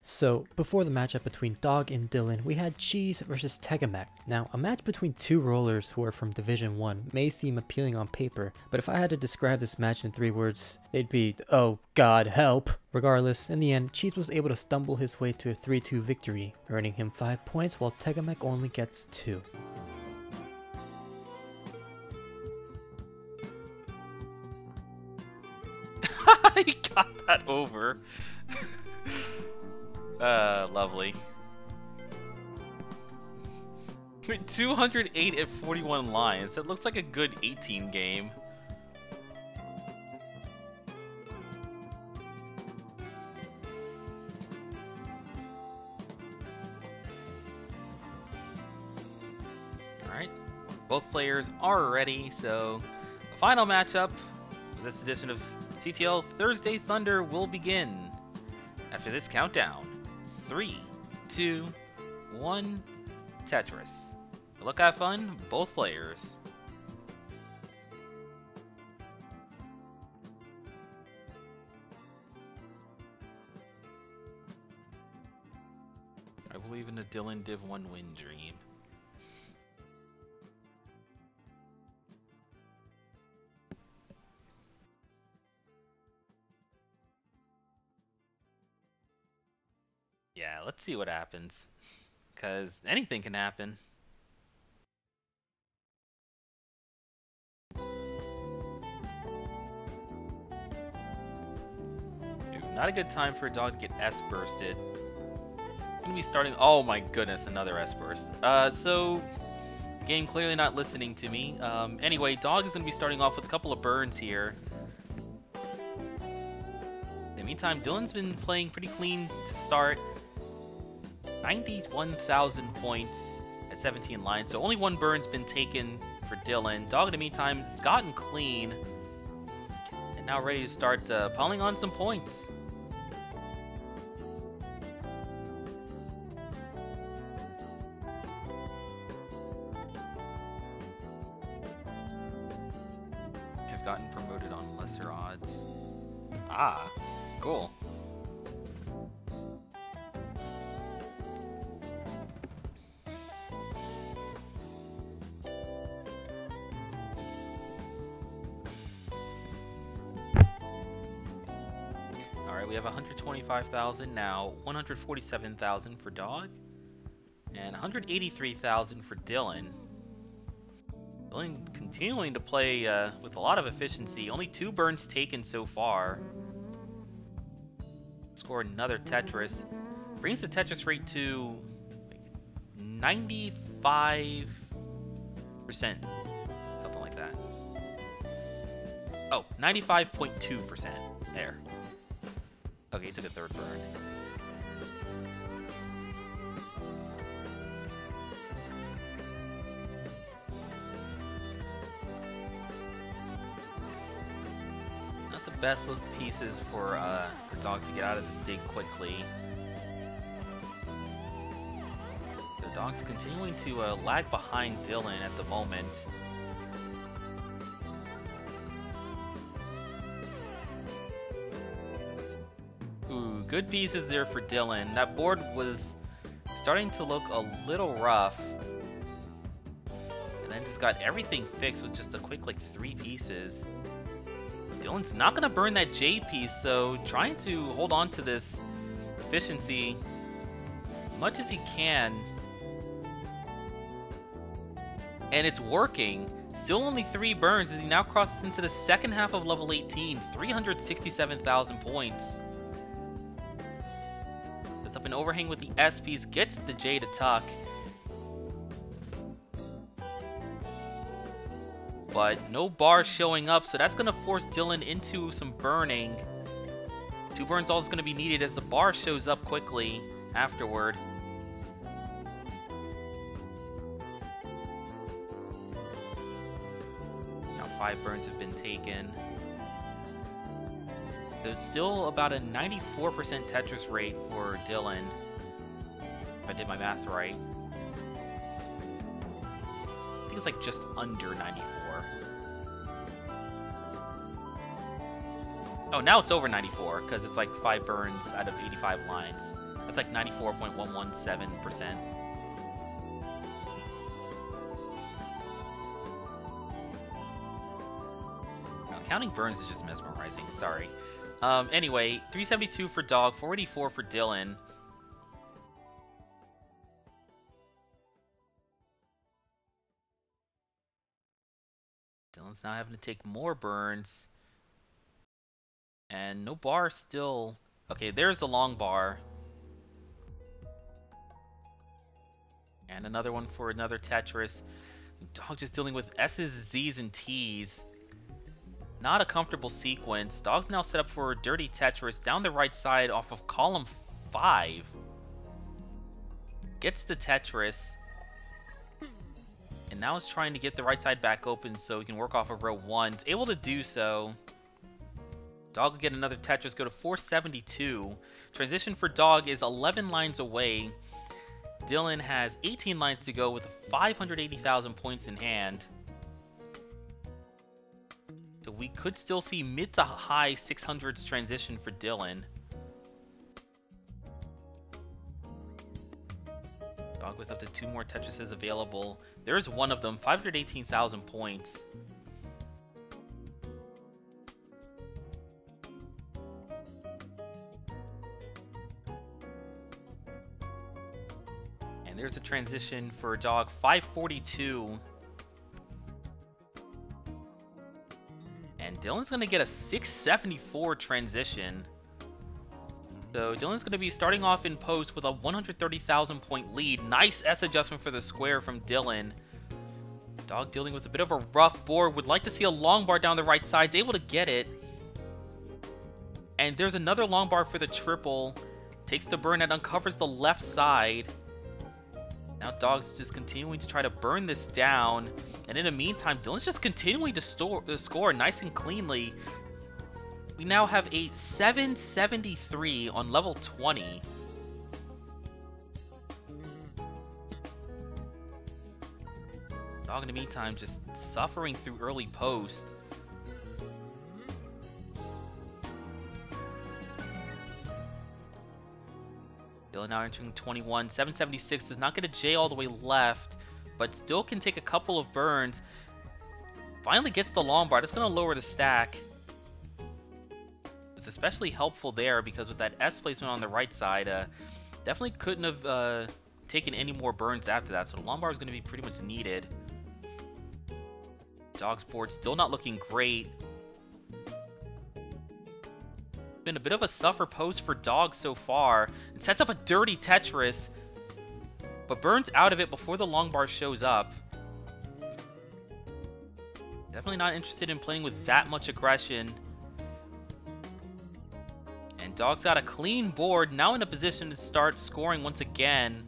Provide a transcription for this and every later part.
So, before the matchup between Dog and Dillan, we had Cheese versus Tegamek. Now, a match between two rollers who are from Division 1 may seem appealing on paper, but if I had to describe this match in 3 words, they'd be, oh god, help! Regardless, in the end, Cheese was able to stumble his way to a 3-2 victory, earning him 5 points while Tegamek only gets 2. He got that over. Lovely. 208 at 41 lines. That looks like a good 18 game. Alright. Both players are ready, so the final matchup of this edition of CTL Thursday Thunder will begin after this countdown. 3, 2, 1, Tetris. Good luck, have fun, both players. I believe in a Dillan Div 1 win dream. Yeah, let's see what happens. Because anything can happen. Dude, not a good time for a dog to get S bursted. I'm gonna be starting. Oh my goodness, another S burst. So game clearly not listening to me. Anyway, dog is gonna be starting off with a couple of burns here. In the meantime, Dillan's been playing pretty clean to start. 91,000 points at 17 lines, so only 1 burn's been taken for Dillan. Dog in the meantime has gotten clean and now ready to start piling on some points. Have gotten promoted on lesser odds. Ah, cool. We have 125,000 now, 147,000 for Dog, and 183,000 for Dillan. Dillan continuing to play with a lot of efficiency. Only 2 burns taken so far. Score another Tetris. Brings the Tetris rate to 95%. Something like that. Oh, 95.2%. There. Okay, he took a 3rd burn. Not the best of pieces for Dog to get out of this dig quickly. The Dog's continuing to lag behind Dillan at the moment. Good pieces there for Dillan. That board was starting to look a little rough. And then just got everything fixed with just a quick like 3 pieces. Dillan's not going to burn that J piece, so trying to hold on to this efficiency as much as he can. And it's working. Still only 3 burns as he now crosses into the second half of level 18. 367,000 points. Up an overhang with the S piece, gets the J to tuck. But no bars showing up, so that's going to force Dillan into some burning. 2 burns all is going to be needed as the bar shows up quickly afterward. Now 5 burns have been taken. There's still about a 94% Tetris rate for Dillan, if I did my math right. I think it's like just under 94. Oh, now it's over 94, because it's like 5 burns out of 85 lines. That's like 94.117%. Counting burns is just mesmerizing. Sorry. Anyway, 372 for Dog, 484 for Dillan. Dillan's now having to take more burns. And no bar still. Okay, there's the long bar. And another one for another Tetris. Dog just dealing with S's, Z's, and T's. Not a comfortable sequence. Dog's now set up for a dirty Tetris down the right side off of column 5. Gets the Tetris. And now is trying to get the right side back open so he can work off of row 1. Is able to do so. Dog will get another Tetris, go to 472. Transition for Dog is 11 lines away. Dillan has 18 lines to go with 580,000 points in hand. So we could still see mid to high 600s transition for Dillan. Dog with up to 2 more Tetrises available. There's one of them, 518,000 points. And there's a transition for Dog, 542. And Dillan's going to get a 674 transition. So Dillan's going to be starting off in post with a 130,000 point lead. Nice S adjustment for the square from Dillan. Dog dealing with a bit of a rough board. Would like to see a long bar down the right side. Is able to get it. And there's another long bar for the triple. Takes the burn and uncovers the left side. Now Dog's just continuing to try to burn this down. And in the meantime, Dillan's just continuing to score nice and cleanly. We now have a 773 on level 20. Dog in the meantime just suffering through early post. Dillan now entering 21. 776 does not get a J all the way left, but still can take a couple of burns. Finally gets the long bar. That's going to lower the stack. It's especially helpful there because with that S placement on the right side, definitely couldn't have taken any more burns after that. So the long bar is going to be pretty much needed. Dog's board still not looking great. Been a bit of a suffer post for Dog so far. It sets up a dirty Tetris, but burns out of it before the long bar shows up. Definitely not interested in playing with that much aggression. And Dog's got a clean board, now in a position to start scoring once again.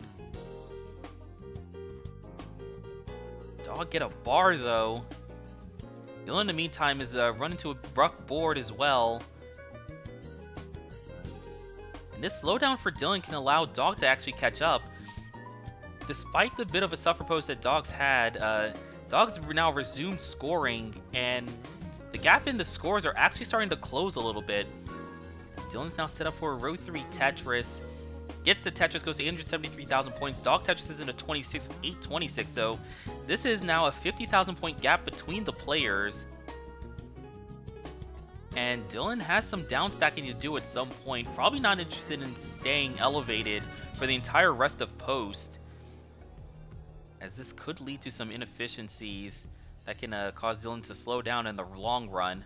Dog get a bar though. Dillan in the meantime is running to a rough board as well. And this slowdown for Dillan can allow Dog to actually catch up. Despite the bit of a suffer post that Dog's had, Dog's now resumed scoring, and the gap in the scores are actually starting to close a little bit. Dillan's now set up for a row 3 Tetris. Gets the Tetris, goes to 873,000 points. Dog Tetris is in a 26 with 826, so this is now a 50,000 point gap between the players. And Dillan has some down stacking to do at some point. Probably not interested in staying elevated for the entire rest of post, as this could lead to some inefficiencies that can cause Dillan to slow down in the long run.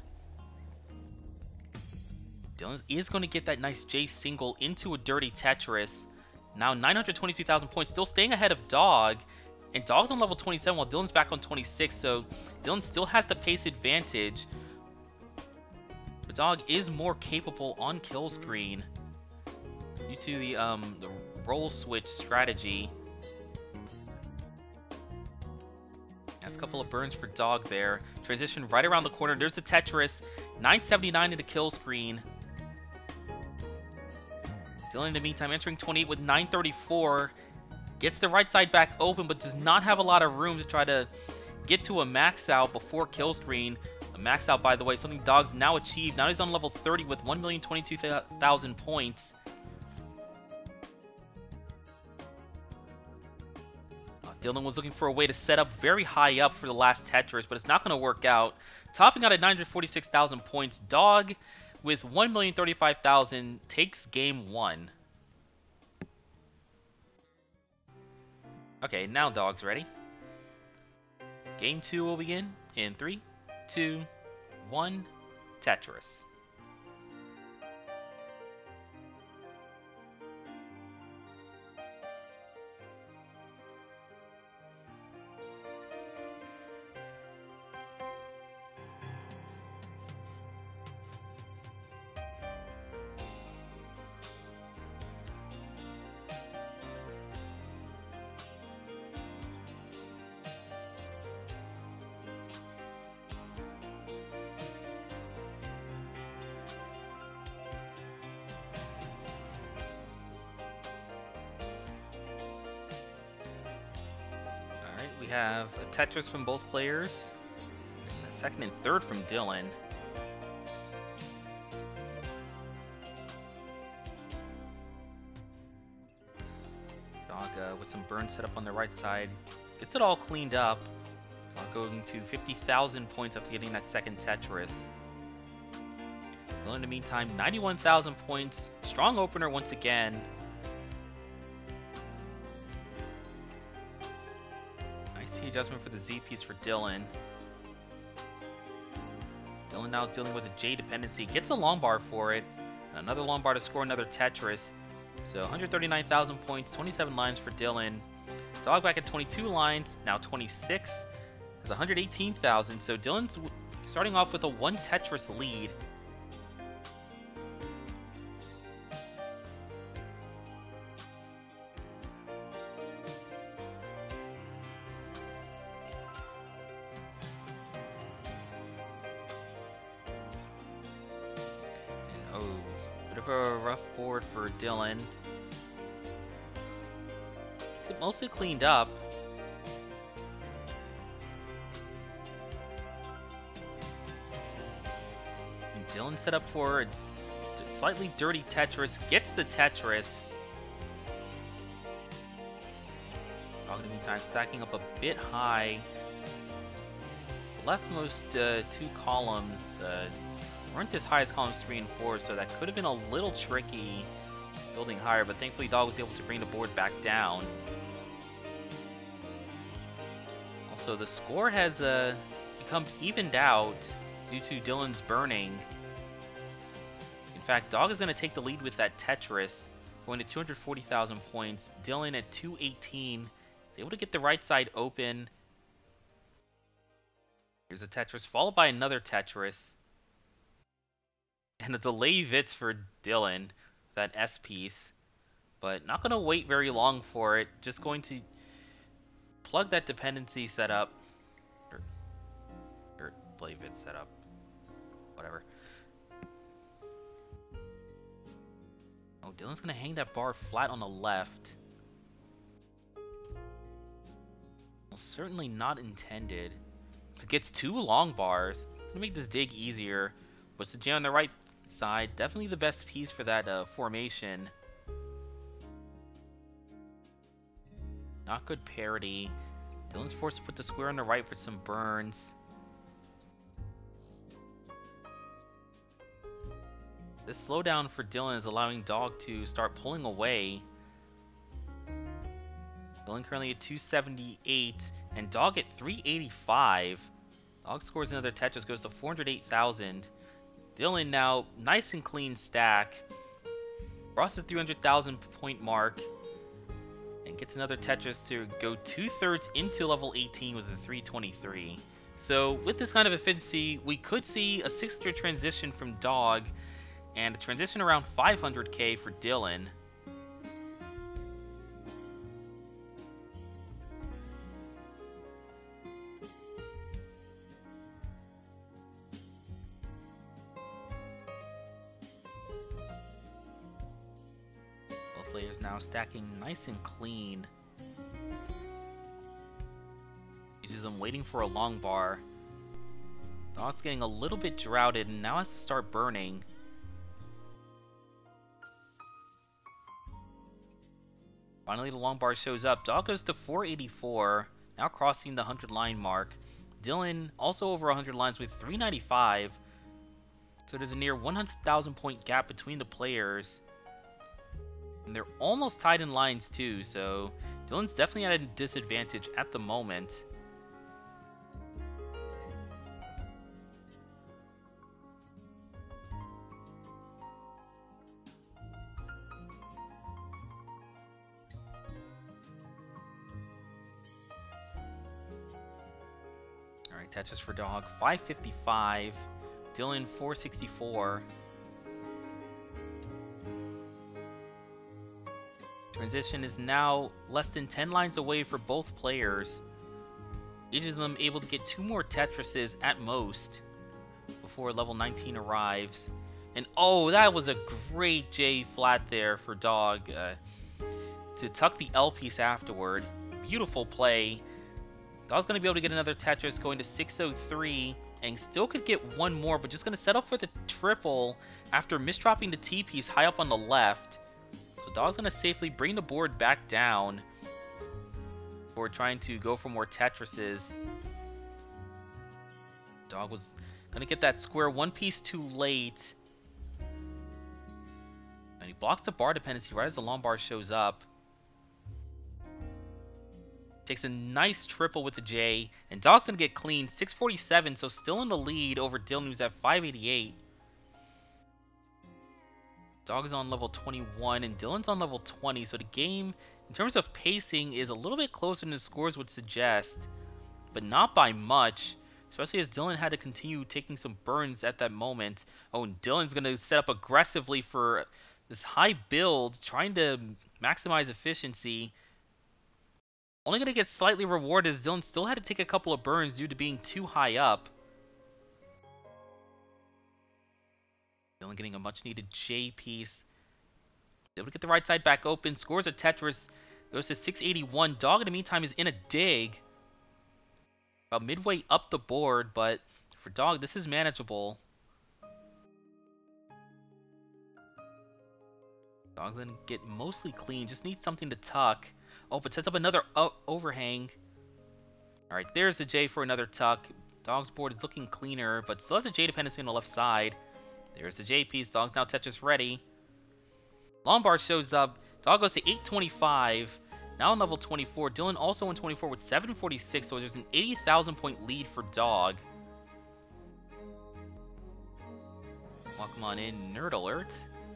Dillan is going to get that nice J single into a dirty Tetris. Now 922,000 points, still staying ahead of Dog. And Dog's on level 27 while Dillan's back on 26, so Dillan still has the pace advantage. But Dog is more capable on kill screen due to the roll switch strategy. That's a couple of burns for Dog there. Transition right around the corner. There's the Tetris. 979 into kill screen. Dillan in the meantime entering 28 with 934. Gets the right side back open, but does not have a lot of room to try to get to a max out before kill screen. A max out, by the way, something Dog's now achieved. Now he's on level 30 with 1,022,000 points. Dillan was looking for a way to set up very high up for the last Tetris, but it's not going to work out. Topping out at 946,000 points, Dog with 1,035,000 takes game 1. Okay, now Dog's ready. Game 2 will begin in 3, 2, 1, Tetris. We have a Tetris from both players, and a second and third from Dillan. Dog with some burn set up on the right side, gets it all cleaned up. Dog going to 50,000 points after getting that second Tetris. Dillan in the meantime, 91,000 points, strong opener once again. Adjustment for the Z piece for Dillan. Dillan now is dealing with a J dependency. Gets a long bar for it. Another long bar to score another Tetris. So 139,000 points, 27 lines for Dillan. Dog back at 22 lines, now 26. Has 118,000. So Dillan's starting off with a 1 Tetris lead. A rough board for Dillan. It's mostly cleaned up. And Dillan set up for a slightly dirty Tetris, gets the Tetris. Dog in the meantime stacking up a bit high. The leftmost 2 columns weren't as high as columns 3 and 4, so that could have been a little tricky building higher, but thankfully Dog was able to bring the board back down. Also, the score has become evened out due to Dillan's burning. In fact, Dog is going to take the lead with that Tetris, going to 240,000 points. Dillan at 218, is able to get the right side open. Here's a Tetris, followed by another Tetris. And a delay Vitz for Dillan, that S piece. But not going to wait very long for it. Just going to plug that dependency setup. Or delay Vitz setup. Whatever. Oh, Dillan's going to hang that bar flat on the left. Well, certainly not intended. If it gets 2 long bars, it's going to make this dig easier. Puts the J on the right side, definitely the best piece for that formation. Not good parity. Dillan's forced to put the square on the right for some burns. This slowdown for Dillan is allowing Dog to start pulling away. Dillan currently at 278 and Dog at 385. Dog scores another Tetris, goes to 408,000. Dillan now, nice and clean stack. Crosses the 300,000 point mark. And gets another Tetris to go 2/3 into level 18 with a 323. So with this kind of efficiency, we could see a 600 transition from Dog. And a transition around 500k for Dillan. Players now stacking nice and clean. Uses them waiting for a long bar. Dog's getting a little bit droughted and now has to start burning. Finally, the long bar shows up. Dog goes to 484, now crossing the 100 line mark. Dillan also over 100 lines with 395. So there's a near 100,000 point gap between the players. And they're almost tied in lines too, so Dillan's definitely at a disadvantage at the moment. Alright, Tetris for Dog, 555. Dillan, 464. Transition is now less than 10 lines away for both players. Each of them able to get 2 more Tetrises at most before level 19 arrives. And oh, that was a great J flat there for Dog to tuck the L piece afterward. Beautiful play. Dog's going to be able to get another Tetris going to 603 and still could get one more, but just going to set up for the triple after misdropping the T piece high up on the left. So Dog's going to safely bring the board back down before trying to go for more Tetrises. Dog was going to get that square one piece too late. And he blocks the bar dependency right as the long bar shows up. Takes a nice triple with the J, and Dog's going to get clean, 647, so still in the lead over Dillan, who's at 588. Dog is on level 21, and Dillan's on level 20, so the game, in terms of pacing, is a little bit closer than the scores would suggest, but not by much, especially as Dillan had to continue taking some burns at that moment. Oh, and Dillan's going to set up aggressively for this high build, trying to maximize efficiency. Only going to get slightly rewarded as Dillan still had to take a couple of burns due to being too high up. Dillan getting a much needed J piece. Able to get the right side back open. Scores a Tetris. Goes to 681. Dog in the meantime is in a dig. About midway up the board, but for Dog this is manageable. Dog's going to get mostly clean. Just needs something to tuck. Oh, but sets up another overhang. Alright, there's the J for another tuck. Dog's board is looking cleaner, but still has a J dependency on the left side. There's the J piece. Dog's now Tetris ready. Long bar shows up. Dog goes to 825. Now on level 24. Dillan also on 24 with 746, so there's an 80,000 point lead for Dog. Welcome on in, Nerd Alert.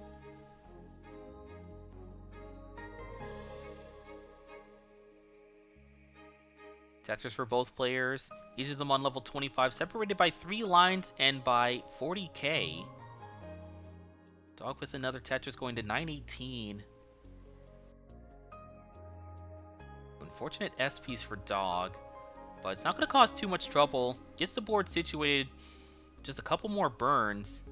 Tetris for both players, each of them on level 25, separated by 3 lines and by 40k. Dog with another Tetris going to 918. Unfortunate S piece for Dog, but it's not going to cause too much trouble. Gets the board situated, just a couple more burns.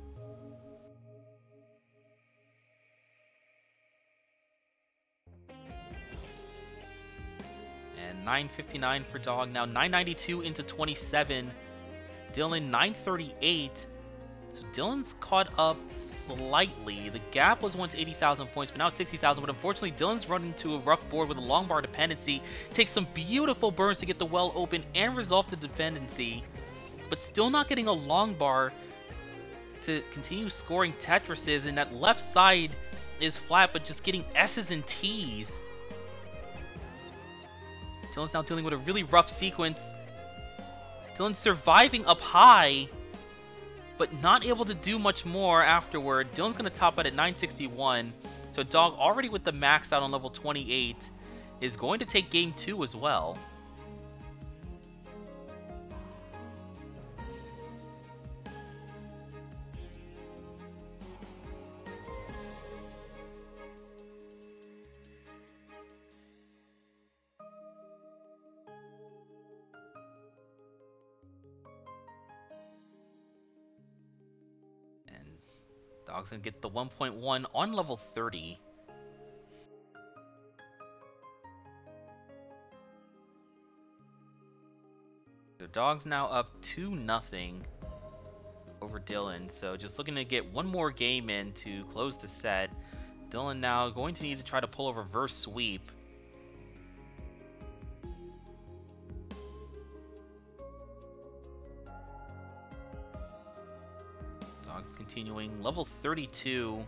And 959 for Dog, now 992 into 27. Dillan 938. So Dillan's caught up slightly. The gap was once 80,000 points, but now it's 60,000. But unfortunately, Dillan's run into a rough board with a long bar dependency. Takes some beautiful burns to get the well open and resolve the dependency, but still not getting a long bar to continue scoring Tetrises. And that left side is flat, but just getting S's and T's. Dillan's now dealing with a really rough sequence. Dillan's surviving up high, but not able to do much more afterward. Dillan's going to top out at 961. So Dog, already with the max out on level 28, is going to take game 2 as well. Dog's gonna get the 1.1 on level 30. So Dog's now up 2-0 over Dillan. So just looking to get one more game in to close the set. Dillan now going to need to try to pull a reverse sweep. continuing. Level 32.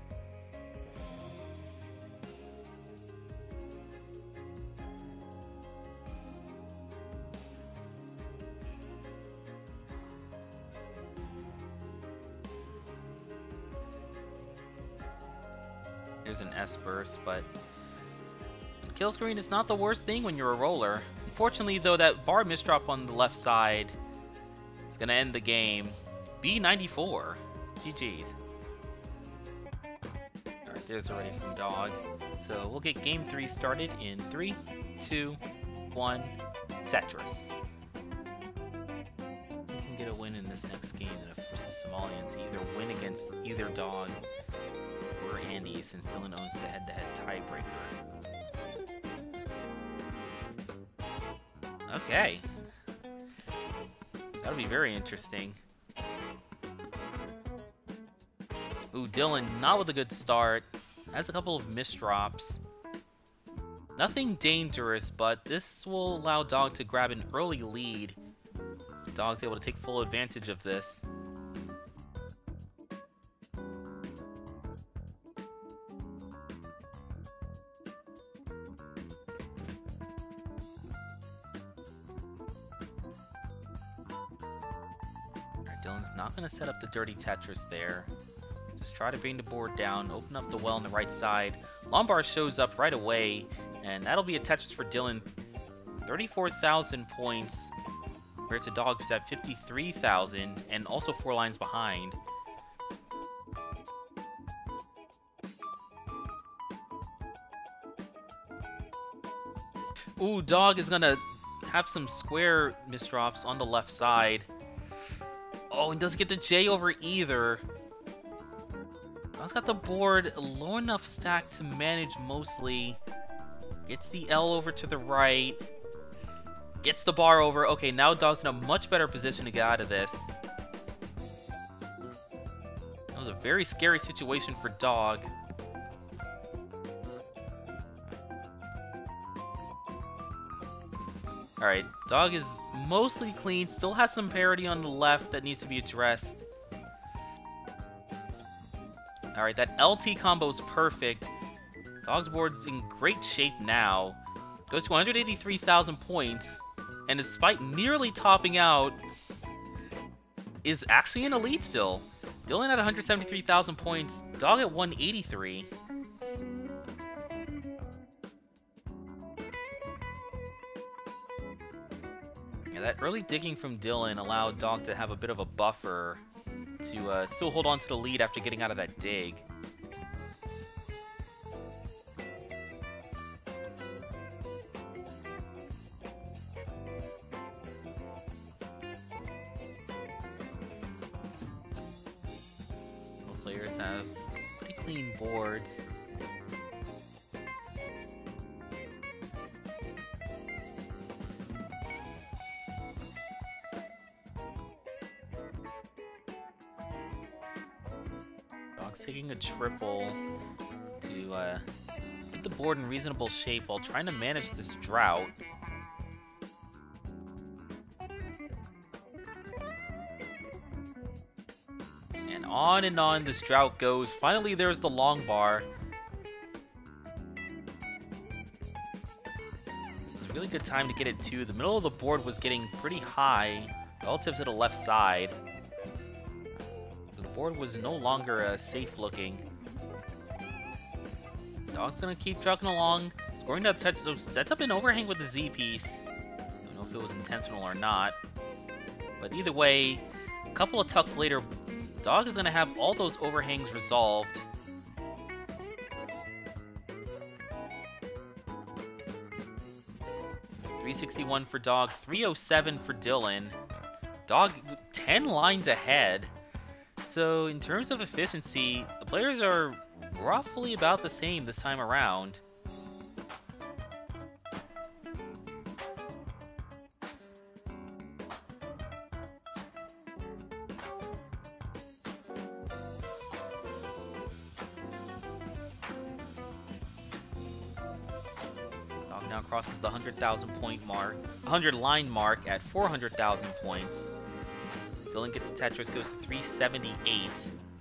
There's an S-burst, but kill screen is not the worst thing when you're a roller. Unfortunately, though, that bar misdrop on the left side is going to end the game. B94. GG's. Alright, there's already from Dog. So we'll get game 3 started in 3, 2, 1, Tetris. We can get a win in this next game, and of course the Somalians either win against either Dog or Andy, since Dillan owns the head-to-head tiebreaker. Okay. That'll be very interesting. Ooh, Dillan not with a good start. Has a couple of misdrops. Nothing dangerous, but this will allow Dog to grab an early lead. Dog's able to take full advantage of this. Dillan's not going to set up the dirty Tetris there. Just try to bring the board down, open up the well on the right side. Lombard shows up right away, and that'll be a Tetris for Dillan. 34,000 points, compared to Dog, who's at 53,000, and also 4 lines behind. Ooh, Dog is going to have some square misdrops on the left side. Oh, and doesn't get the J over either. Dog's got the board low enough stacked to manage mostly. Gets the L over to the right. Gets the bar over. Okay, now Dog's in a much better position to get out of this. That was a very scary situation for Dog. Alright, Dog is mostly clean, still has some parity on the left that needs to be addressed. Alright, that LT combo is perfect. Dog's board's in great shape now. Goes to 183,000 points, and despite nearly topping out, is actually in elite still. Dillan at 173,000 points, Dog at 183. That early digging from Dillan allowed Dog to have a bit of a buffer to still hold on to the lead after getting out of that dig. Both players have pretty clean boards. Taking a triple to get the board in reasonable shape while trying to manage this drought. And on this drought goes. Finally, there's the long bar. It was a really good time to get it too. The middle of the board was getting pretty high relative to the left side. Board was no longer safe looking. Dog's gonna keep trucking along, scoring that touch, so sets up an overhang with the Z piece. Don't know if it was intentional or not, but either way, a couple of tucks later, Dog is gonna have all those overhangs resolved. $361 for Dog, 307 for Dillan. Dog 10 lines ahead. So in terms of efficiency, the players are roughly about the same this time around. Dog now crosses the 100,000 point mark, 100 line mark at 400,000 points. Dillan gets a Tetris, goes to 378.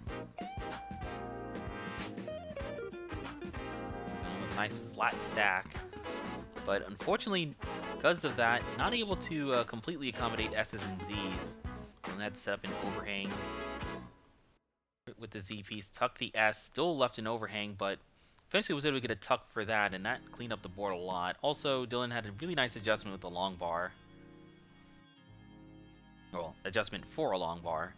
nice flat stack. But unfortunately, because of that, not able to completely accommodate S's and Z's. And had to set up an overhang with the Z piece, tuck the S, still left an overhang, but eventually was able to get a tuck for that, and that cleaned up the board a lot. Also, Dillan had a really nice adjustment with the long bar. Well, adjustment for a long bar.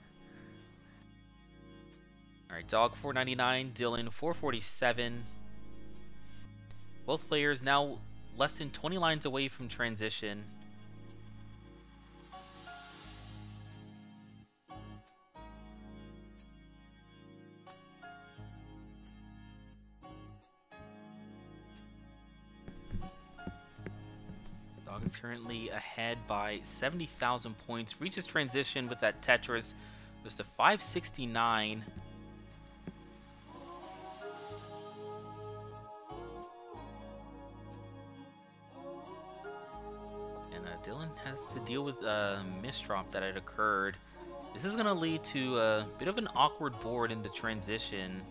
Alright, Dog 499, Dillan 447. Both players now less than 20 lines away from transition. Dog is currently ahead by 70,000 points. Reaches transition with that Tetris. Goes to 569. And Dillan has to deal with a misdrop that had occurred. This is going to lead to a bit of an awkward board into transition.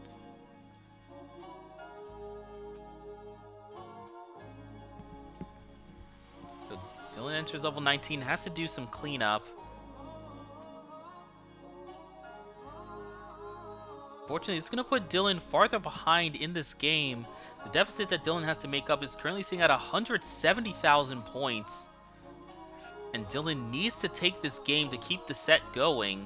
Dillan enters level 19, has to do some cleanup. Fortunately, it's going to put Dillan farther behind in this game. The deficit that Dillan has to make up is currently sitting at 170,000 points. And Dillan needs to take this game to keep the set going.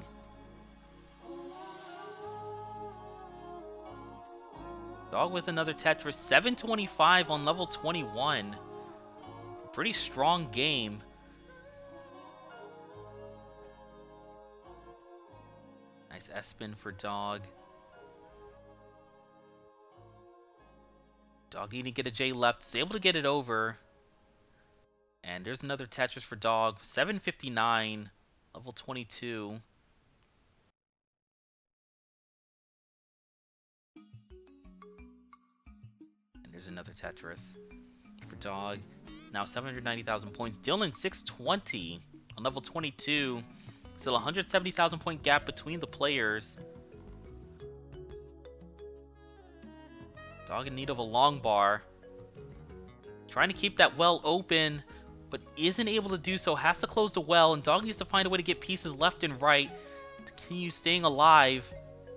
Dog with another Tetris, 725 on level 21. Pretty strong game. Nice S-spin for Dog. Dog needing to get a J left. Is able to get it over. And there's another Tetris for Dog. 759. Level 22. And there's another Tetris for Dog. Now 790,000 points. Dillan 620 on level 22. Still 170,000 point gap between the players. Dog in need of a long bar. Trying to keep that well open, but isn't able to do so. Has to close the well, and Dog needs to find a way to get pieces left and right to continue staying alive.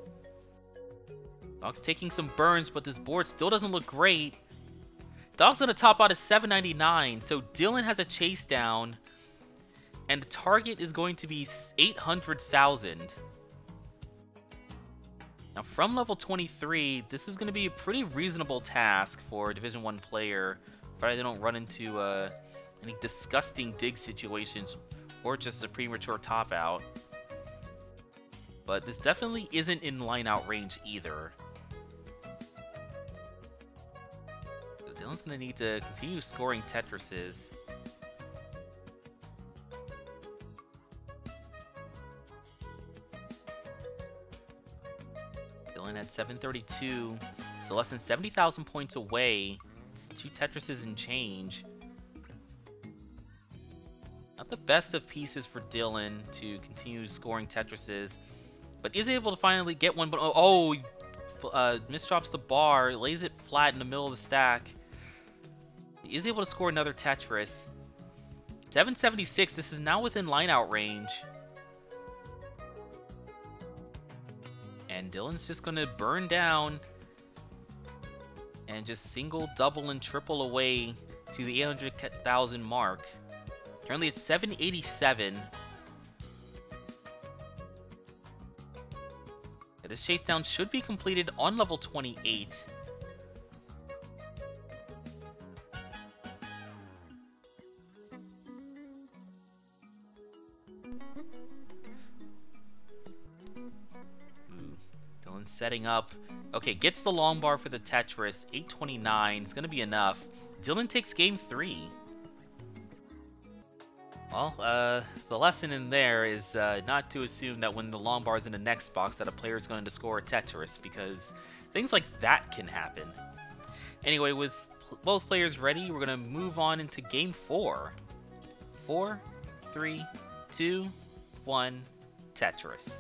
Dog's taking some burns, but this board still doesn't look great. Dog's going to top out at 799, so Dillan has a chase down, and the target is going to be 800,000. Now from level 23, this is going to be a pretty reasonable task for a Division 1 player, provided they don't run into any disgusting dig situations or just a premature top out. But this definitely isn't in line out range either. Dillan's going to need to continue scoring Tetrises. Dillan at 732, so less than 70,000 points away. It's 2 Tetrises and change. Not the best of pieces for Dillan to continue scoring Tetrises, but is able to finally get one. But misdrops the bar, lays it flat in the middle of the stack. He is able to score another Tetris. 776, this is now within line-out range. And Dillan's just going to burn down and just single, double, and triple away to the 800,000 mark. Currently it's 787. This chase down should be completed on level 28. Setting up. Okay, gets the long bar for the Tetris. 829 is going to be enough. Dillan takes game 3. Well, the lesson in there is not to assume that when the long bar is in the next box that a player is going to score a Tetris, because things like that can happen. Anyway, with both players ready, we're going to move on into game 4. 4, 3, 2, 1, Tetris.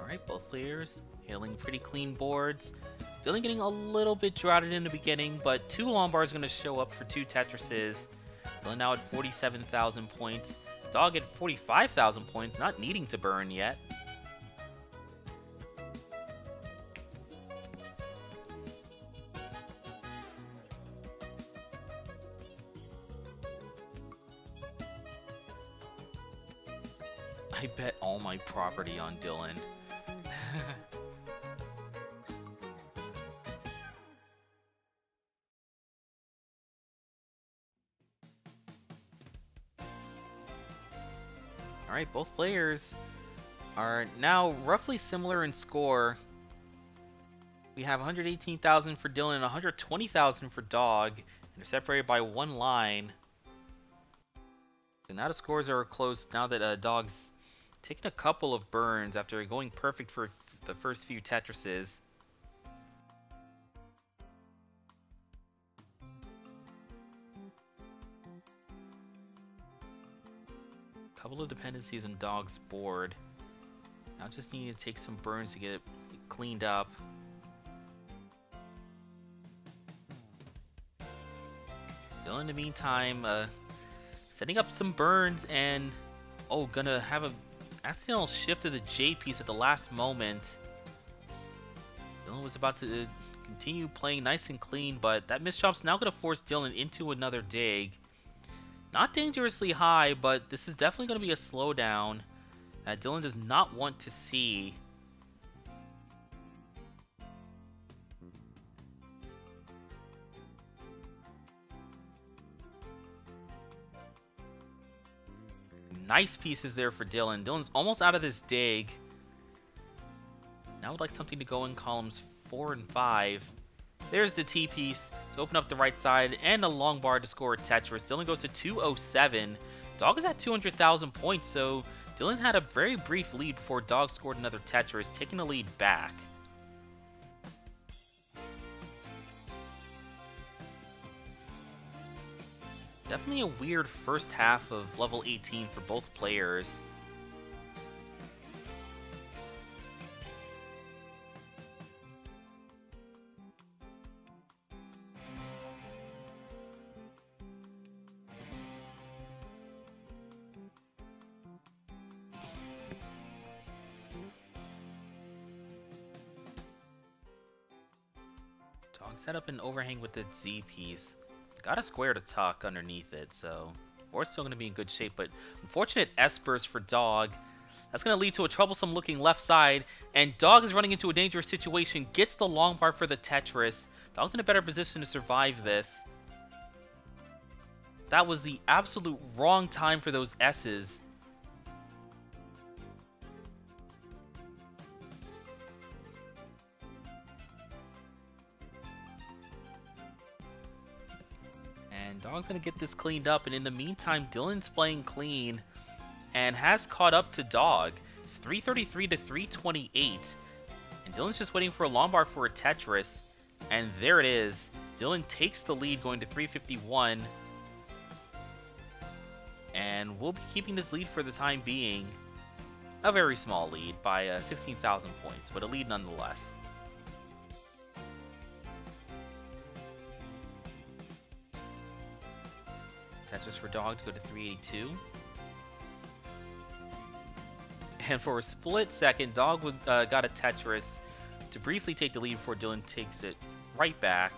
Alright, both players hailing pretty clean boards. Dillan getting a little bit droughted in the beginning, but 2 long bars are going to show up for 2 Tetrises. Dillan now at 47,000 points. Dog at 45,000 points, not needing to burn yet. I bet all my property on Dillan. Alright, both players are now roughly similar in score. We have 118,000 for Dillan and 120,000 for Dog, and they're separated by 1 line. So now the scores are close now that Dog's taking a couple of burns after going perfect for the first few Tetrises. Couple of dependencies on Dog's board. Now just need to take some burns to get it cleaned up. Dylan in the meantime, setting up some burns and gonna have a accidental shift of the J piece at the last moment. Dylan was about to continue playing nice and clean, but that mischop's now gonna force Dylan into another dig. Not dangerously high, but this is definitely going to be a slowdown that Dillan does not want to see. Nice pieces there for Dillan. Dylan's almost out of this dig. Now I'd like something to go in columns 4 and 5. There's the T piece to open up the right side and a long bar to score a Tetris. Dillan goes to 207. Dog is at 200,000 points, so Dillan had a very brief lead before Dog scored another Tetris, taking the lead back. Definitely a weird first half of level 18 for both players. Dog set up an overhang with the Z piece. Got a square to tuck underneath it, so board's still going to be in good shape, but unfortunate S-burst for Dog. That's going to lead to a troublesome looking left side, and Dog is running into a dangerous situation, gets the long bar for the Tetris. Dog's in a better position to survive this. That was the absolute wrong time for those S's. Dog's gonna get this cleaned up, and in the meantime, Dillan's playing clean and has caught up to Dog. It's 333 to 328, and Dillan's just waiting for a long bar for a Tetris, and there it is. Dillan takes the lead, going to 351, and we'll be keeping this lead for the time being. A very small lead by 16,000 points, but a lead nonetheless. Tetris for Dog to go to 382. And for a split second, Dog got a Tetris to briefly take the lead before Dillan takes it right back.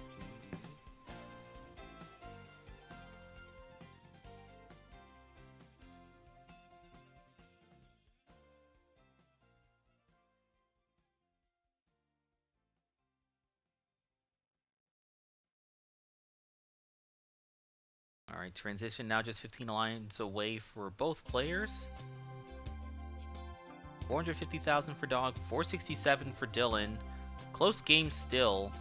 Alright, transition now just 15 lines away for both players. 450,000 for Dog, 467 for Dillan. Close game still.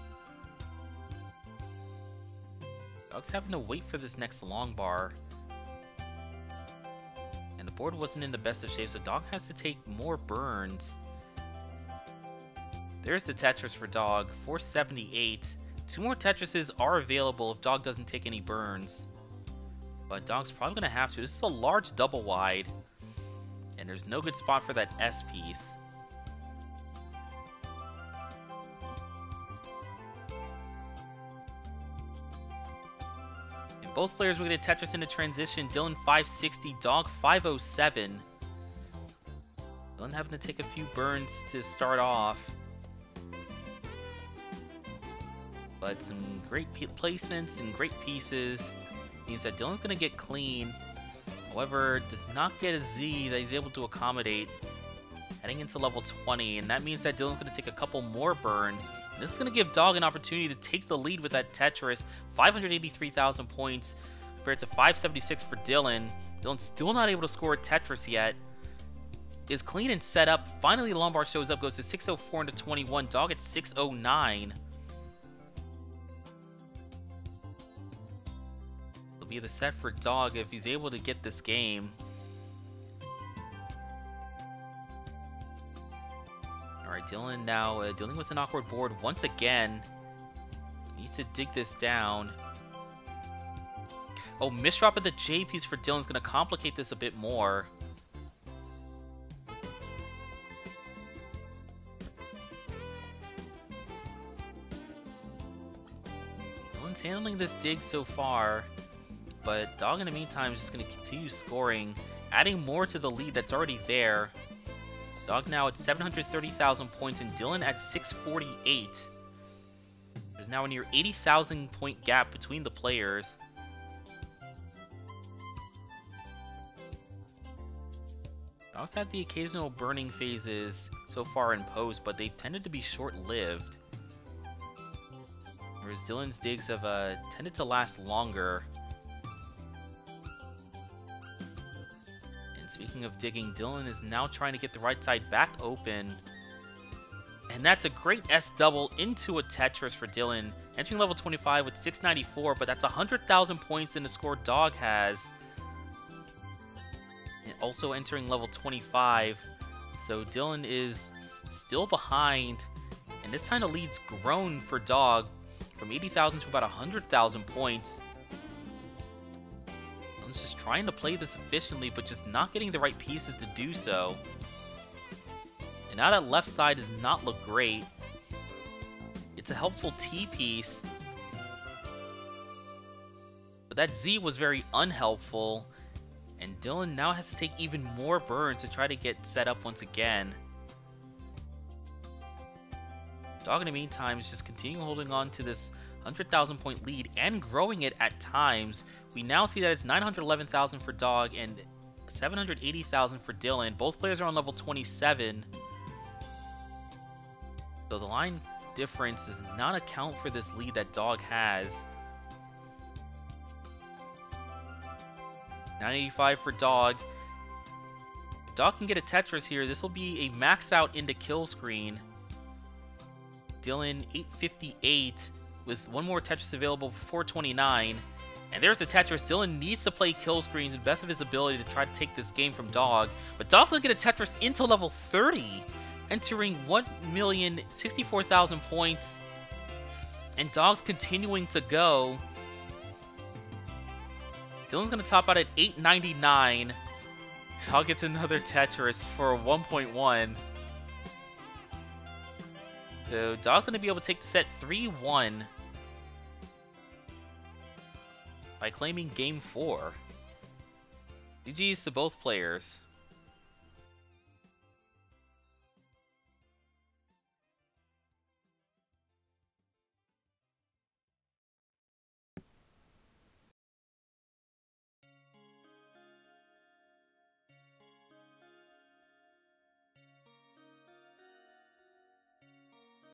Dog's having to wait for this next long bar. And the board wasn't in the best of shape, so Dog has to take more burns. There's the Tetris for Dog, 478. 2 more Tetrises are available if Dog doesn't take any burns. But Dog's probably going to have to. This is a large double wide. And there's no good spot for that S piece. Both players will get a Tetris into transition. Dillan 560, Dog 507. Dillan having to take a few burns to start off. But some great placements and great pieces means that Dillan's going to get clean. However, does not get a Z that he's able to accommodate heading into level 20. And that means that Dillan's going to take a couple more burns. And this is going to give Dog an opportunity to take the lead with that Tetris. 583,000 points compared to 576 for Dillan. Dillan's still not able to score a Tetris yet. Is clean and set up. Finally, Lombard shows up, goes to 604 into 21. Dog at 609. It'll be the set for Dog if he's able to get this game. Alright, Dillan now dealing with an awkward board once again. Needs to dig this down. Oh, misdrop of the J piece for Dillan's going to complicate this a bit more. Dillan's handling this dig so far, but Dog in the meantime is just going to continue scoring, adding more to the lead that's already there. Dog now at 730,000 points and Dillan at 648. There's now a near 80,000 point gap between the players. Dog's had the occasional burning phases so far in post, but they've tended to be short-lived. Whereas Dillan's digs have tended to last longer. Speaking of digging, Dillan is now trying to get the right side back open. And that's a great S double into a Tetris for Dillan. Entering level 25 with 694, but that's 100,000 points in the score Dog has. And also entering level 25. So Dillan is still behind. And this time the lead's grown for Dog from 80,000 to about 100,000 points. Just trying to play this efficiently, but just not getting the right pieces to do so. And now that left side does not look great. It's a helpful T piece, but that Z was very unhelpful, and Dillan now has to take even more burns to try to get set up once again. Dog in the meantime is just continuing holding on to this 100,000 point lead and growing it at times. We now see that it's 911,000 for Dog and 780,000 for Dillan. Both players are on level 27. So the line difference does not account for this lead that Dog has. 985 for Dog. If Dog can get a Tetris here, this will be a max out into kill screen. Dillan 858 with one more Tetris available for 429. And there's the Tetris. Dillan needs to play kill screens to the best of his ability to try to take this game from Dog. But Dog's going to get a Tetris into level 30, entering 1,064,000 points. And Dog's continuing to go. Dillan's going to top out at 899. Dog gets another Tetris for 1.1. So Dog's going to be able to take the set 3-1. By claiming Game 4. GG's to both players.